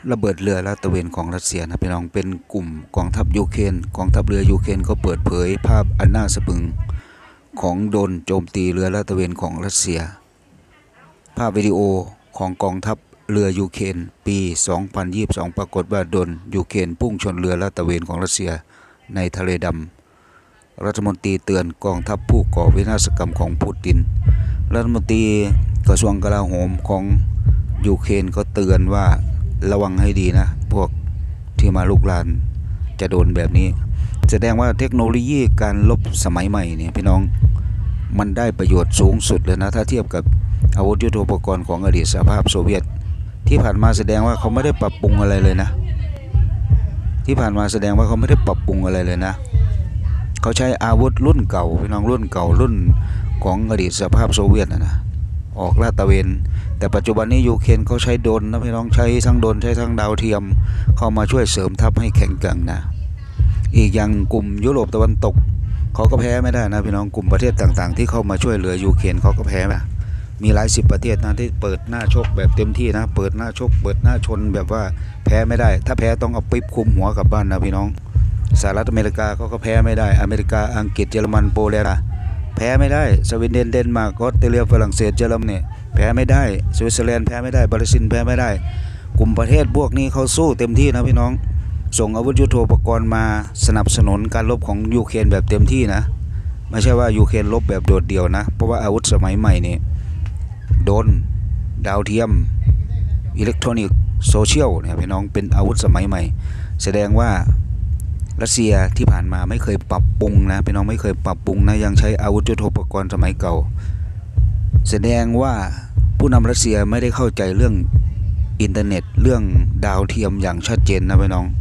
ระเบิดเรือลาดตระเวนของรัสเซียนะพี่น้องเป็นกลุ่มกองทัพยูเครนกองทัพเรือยูเครนก็เปิดเผยภาพอันน่าสะพรึงของโดรนโจมตีเรือลาดตระเวนของรัสเซียภาพวิดีโอของกองทัพเรือยูเครนปี 2022 ปรากฏว่าโดรนยูเครนพุ่งชนเรือลาดตระเวนของรัสเซียในทะเลดำรัฐมนตรีเตือนกองทัพผู้ก่อวินาศกรรมของปูตินรัฐมนตรีกระทรวงกลาโหมของยูเครนก็เตือนว่าระวังให้ดีนะพวกที่มาลุกลานจะโดนแบบนี้แสดงว่าเทคโนโลยีการลบสมัยใหม่เนี่ยพี่น้องมันได้ประโยชน์สูงสุดเลยนะถ้าเทียบกับอาวุธยุทโธปกรณ์ของอดีตสหภาพโซเวียตที่ผ่านมาแสดงว่าเขาไม่ได้ปรับปรุงอะไรเลยนะที่ผ่านมาแสดงว่าเขาไม่ได้ปรับปรุงอะไรเลยนะเขาใช้อาวุธรุ่นเก่าพี่น้องรุ่นเก่ารุ่นของอดีตสหภาพโซเวียตนะออกลาดตระเวนแต่ปัจจุบันนี้ยูเครนเขาใช้โดรนนะพี่น้องใช้ทั้งโดรนใช้ทั้งดาวเทียมเข้ามาช่วยเสริมทัพให้แข็งแกร่งนะอีกอย่างกลุ่มยุโรปตะวันตกเขาก็แพ้ไม่ได้นะพี่น้องกลุ่มประเทศต่างๆที่เข้ามาช่วยเหลือยูเครนเขาก็แพ้นะมีหลายสิบประเทศนะที่เปิดหน้าชกแบบเต็มที่นะเปิดหน้าชกเปิดหน้าชนแบบว่าแพ้ไม่ได้ถ้าแพ้ต้องเอาปิ๊บคุมหัวกลับบ้านนะพี่น้องสหรัฐอเมริกาเขาก็แพ้ไม่ได้อเมริกาอังกฤษเยอรมันโปแลนด์แพ้ไม่ได้สวีเดนเดนมาร์กออสเตรเลียฝรั่งเศสเยอรมนีแพ้ไม่ได้สวิตเซอร์แลนด์แพ้ไม่ได้บราซิลแพ้ไม่ได้กลุ่มประเทศพวกนี้เขาสู้เต็มที่นะพี่น้องส่งอาวุธยุทโธปกรณ์มาสนับสนุนการรบของยูเครนแบบเต็มที่นะไม่ใช่ว่ายูเครนรบแบบโดดเดี่ยวนะเพราะว่าอาวุธสมัยใหม่นี่โดรนดาวเทียมอิเล็กทรอนิกส์โซเชียลเนี่ยพี่น้องเป็นอาวุธสมัยใหม่แสดงว่ารัสเซียที่ผ่านมาไม่เคยปรับปรุงนะพี่น้องไม่เคยปรับปรุงนะยังใช้อาวุธยุทโธปกรณ์สมัยเก่าแสดงว่าผู้นำรัสเซียไม่ได้เข้าใจเรื่องอินเทอร์เน็ตเรื่องดาวเทียมอย่างชัดเจนนะพี่น้อง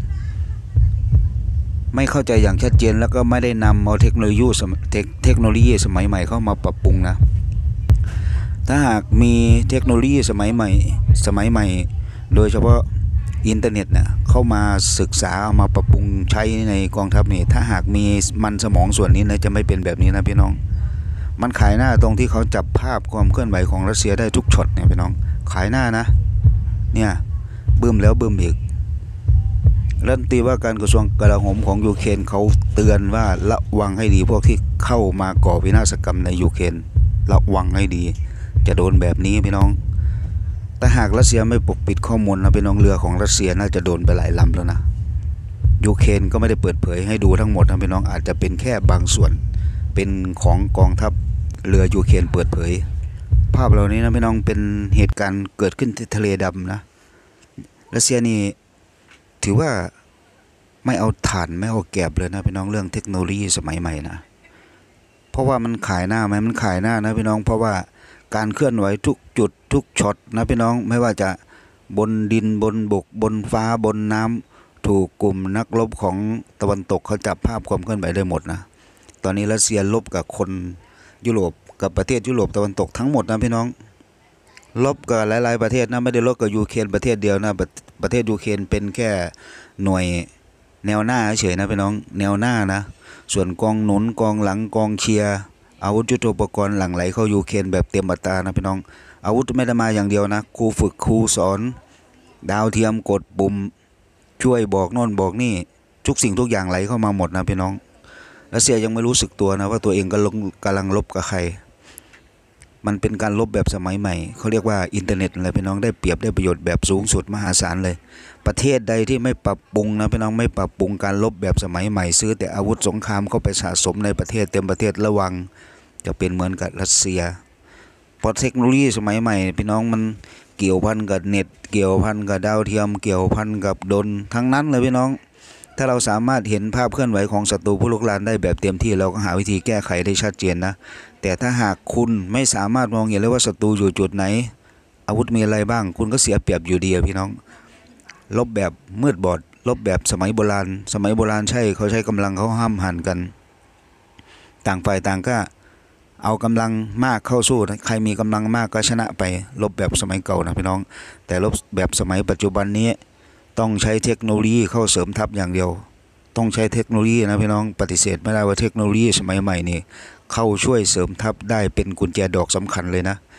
ไม่เข้าใจอย่างชัดเจนแล้วก็ไม่ได้นำเอาเทคโนโลยีสมัยใหม่เข้ามาปรับปรุงนะถ้าหากมีเทคโนโลยีสมัยใหม่โดยเฉพาะอินเทอร์เน็ตเนี่ยเข้ามาศึกษาเอามาปรับปรุงใช้ในกองทัพนี่ถ้าหากมีมันสมองส่วนนี้นะจะไม่เป็นแบบนี้นะพี่น้องมันขายหน้าตรงที่เขาจับภาพความเคลื่อนไหวของรัสเซียได้ทุกช็อตเนี่ยพี่น้องขายหน้านะเนี่ยบึ้มแล้วบึ้มอีกรัฐมนตรีว่าการกระทรวงกลาโหมของยูเครนเขาเตือนว่าระวังให้ดีพวกที่เข้ามาก่อวินาศกรรมในยูเครนระวังให้ดีจะโดนแบบนี้พี่น้องแต่หากรัสเซียไม่ปกปิดข้อมูลนะพี่น้องเรือของรัสเซียน่าจะโดนไปหลายลำแล้วนะยูเครนก็ไม่ได้เปิดเผยให้ดูทั้งหมดนะพี่น้องอาจจะเป็นแค่บางส่วนเป็นของกองทัพเรือยูเครนเปิดเผยภาพเหล่านี้นะพี่น้องเป็นเหตุการณ์เกิดขึ้นที่ทะเลดำนะรัสเซียนี่ถือว่าไม่เอาถ่านไม่เอาแกบเลยนะพี่น้องเรื่องเทคโนโลยีสมัยใหม่นะเพราะว่ามันขายหน้าไหมมันขายหน้านะพี่น้องเพราะว่าการเคลื่อนไหวทุกจุดทุกช็อตนะพี่น้องไม่ว่าจะบนดินบนบกบนฟ้าบนน้ำถูกกลุ่มนักรบของตะวันตกเขาจับภาพความเคลื่อนไหวได้หมดนะตอนนี้รัสเซียลบกับคนยุโรปกับประเทศยุโรปตะวันตกทั้งหมดนะพี่น้องลบกับหลายๆประเทศนะไม่ได้ลบกับยูเครนประเทศเดียวนะประเทศยูเครนเป็นแค่หน่วยแนวหน้าเฉยนะพี่น้องแนวหน้านะส่วนกองหนุนกองหลังกองเชียร์อาวุธยุทโธปกรณ์หลั่งไหลเข้ายูเครนแบบเต็มอัตรานะพี่น้องอาวุธไม่ได้มาอย่างเดียวนะครูฝึกครูสอนดาวเทียมกดปุ่มช่วยบอกโน่นบอกนี่ทุกสิ่งทุกอย่างไหลเข้ามาหมดนะพี่น้องรัสเซียยังไม่รู้สึกตัวนะว่าตัวเองกำลังลบกับใครมันเป็นการลบแบบสมัยใหม่เขาเรียกว่าอินเทอร์เน็ตอะไรพี่น้องได้เปรียบได้ประโยชน์แบบสูงสุดมหาศาลเลยประเทศใดที่ไม่ปรับปรุงนะพี่น้องไม่ปรับปรุงการลบแบบสมัยใหม่ซื้อแต่อาวุธสงครามเข้าไปสะสมในประเทศเต็มประเทศระวังจะเป็นเหมือนกับรัสเซียเพราะเทคโนโลยีสมัยใหม่พี่น้องมันเกี่ยวพันกับเน็ตเกี่ยวพันกับดาวเทียมเกี่ยวพันกับโดรนทั้งนั้นเลยพี่น้องถ้าเราสามารถเห็นภาพเคลื่อนไหวของศัตรูผู้ลุกลานได้แบบเต็มที่เราก็หาวิธีแก้ไขได้ชัดเจนนะแต่ถ้าหากคุณไม่สามารถมองเห็นเลยว่าศัตรูอยู่จุดไหนอาวุธมีอะไรบ้างคุณก็เสียเปรียบอยู่ดีพี่น้องลบแบบมืดบอดลบแบบสมัยโบราณใช่เขาใช้กำลังเขาห้ามหันกันต่างฝ่ายต่างก็เอากำลังมากเข้าสู้ใครมีกำลังมากก็ชนะไปลบแบบสมัยเก่านะพี่น้องแต่ลบแบบสมัยปัจจุบันนี้ต้องใช้เทคโนโลยีเข้าเสริมทัพอย่างเดียวต้องใช้เทคโนโลยีนะพี่น้องปฏิเสธไม่ได้ว่าเทคโนโลยีสมัยใหม่นี่เข้าช่วยเสริมทัพได้เป็นกุญแจดอกสำคัญเลยนะ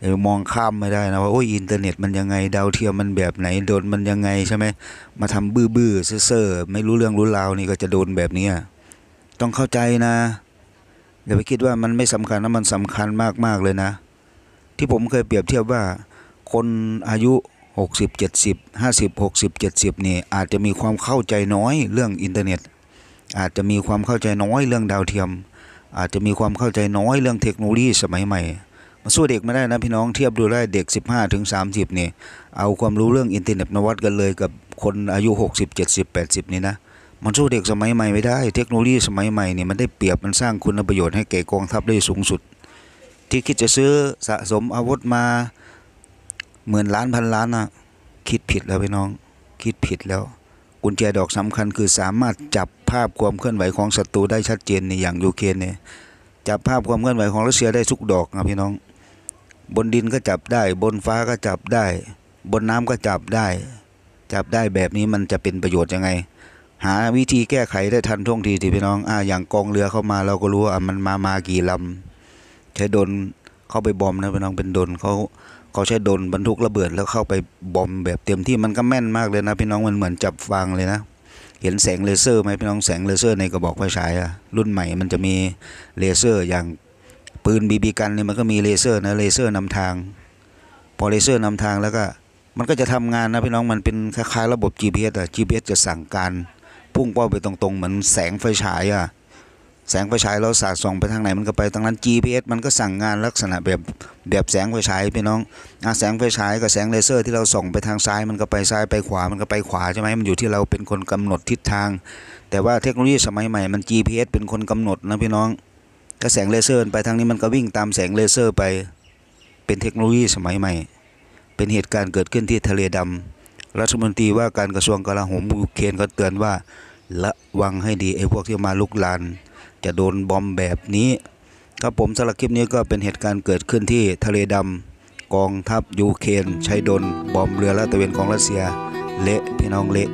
มองข้ามไม่ได้นะว่าโอ้ยอินเทอร์เน็ตมันยังไงดาวเทียมมันแบบไหนโดนมันยังไงใช่ไหมมาทำบื้อๆเซ่อๆไม่รู้เรื่องรู้ราวนี่ก็จะโดนแบบนี้ต้องเข้าใจนะอย่าไปคิดว่ามันไม่สำคัญนะมันสำคัญมากๆเลยนะที่ผมเคยเปรียบเทียบว่าคนอายุ60 70 50 60 70นี่อาจจะมีความเข้าใจน้อยเรื่องอินเทอร์เน็ตอาจจะมีความเข้าใจน้อยเรื่องดาวเทียมอาจจะมีความเข้าใจน้อยเรื่องเทคโนโลยีสมัยใหม่มาสู้เด็กไม่ได้นะพี่น้องเทียบดูได้เด็ก15 ถึง 30นี่เอาความรู้เรื่องอินเทอร์เน็ตมาวัดกันเลยกับคนอายุ60 70 80นี่นะมันสู้เด็กสมัยใหม่ไม่ได้เทคโนโลยีสมัยใหม่นี่มันได้เปรียบมันสร้างคุณประโยชน์ให้แก่กองทัพได้สูงสุดที่คิดจะซื้อสะสมอาวุธมาหมื่นล้านพันล้านนะคิดผิดแล้วพี่น้องคิดผิดแล้วกุญแจดอกสำคัญคือสามารถจับภาพความเคลื่อนไหวของศัตรูได้ชัดเจนในอย่างยูเครนเนี่ยจับภาพความเคลื่อนไหวของรัสเซียได้ทุกดอกนะพี่น้องบนดินก็จับได้บนฟ้าก็จับได้บนน้ำก็จับได้แบบนี้มันจะเป็นประโยชน์ยังไงหาวิธีแก้ไขได้ทันท่วงทีที่พี่น้องอย่างกองเรือเข้ามาเราก็รู้ว่ามันมากี่ลำใช้โดรนเข้าไปบอมนะพี่น้องเป็นโดรนเขาใช้โดรนบรรทุกระเบิดแล้วเข้าไปบอมแบบเต็มที่มันก็แม่นมากเลยนะพี่น้องมันเหมือนจับฟางเลยนะเห็นแสงเลเซอร์ไหมพี่น้องแสงเลเซอร์ในกระบอกไฟฉายรุ่นใหม่มันจะมีเลเซอร์อย่างปืนบีบีกันเนี่ยมันก็มีเลเซอร์นะเลเซอร์นำทางพอเลเซอร์นำทางแล้วก็มันก็จะทำงานนะพี่น้องมันเป็นคล้ายๆระบบ GPS GPS จะสั่งการพุ่งเป้าไปตรงๆเหมือนแสงไฟฉายแสงไฟฉายเราสาดส่องไปทางไหนมันก็ไปทางนั้น GPS มันก็สั่งงานลักษณะแบบแสงไฟฉายพี่น้องแสงไฟฉายกับแสงเลเซอร์ที่เราส่องไปทางซ้ายมันก็ไปซ้ายไปขวามันก็ไปขวาใช่ไหมมันอยู่ที่เราเป็นคนกำหนดทิศทางแต่ว่าเทคโนโลยีสมัยใหม่มัน GPS เป็นคนกำหนดนะพี่น้องถ้าแสงเลเซอร์ไปทางนี้มันก็วิ่งตามแสงเลเซอร์ไปเป็นเทคโนโลยีสมัยใหม่เป็นเหตุการณ์เกิดขึ้นที่ทะเลดำรัฐมนตรีว่าการกระทรวงกลาโหมยูเครนก็เตือนว่าระวังให้ดีไอ้พวกที่มาลุกลานจะโดนบอมแบบนี้ครับผมสำหรับคลิปนี้ก็เป็นเหตุการณ์เกิดขึ้นที่ทะเลดำกองทัพยูเครนใช้โดรนบอมเรือลาดตระเวนของรัสเซียเละพี่น้องเละ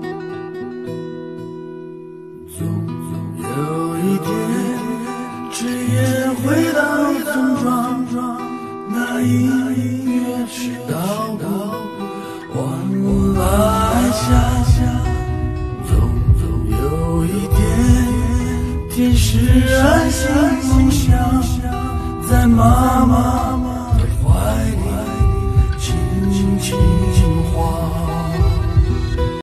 天使安心梦想，在妈妈的怀里，轻轻。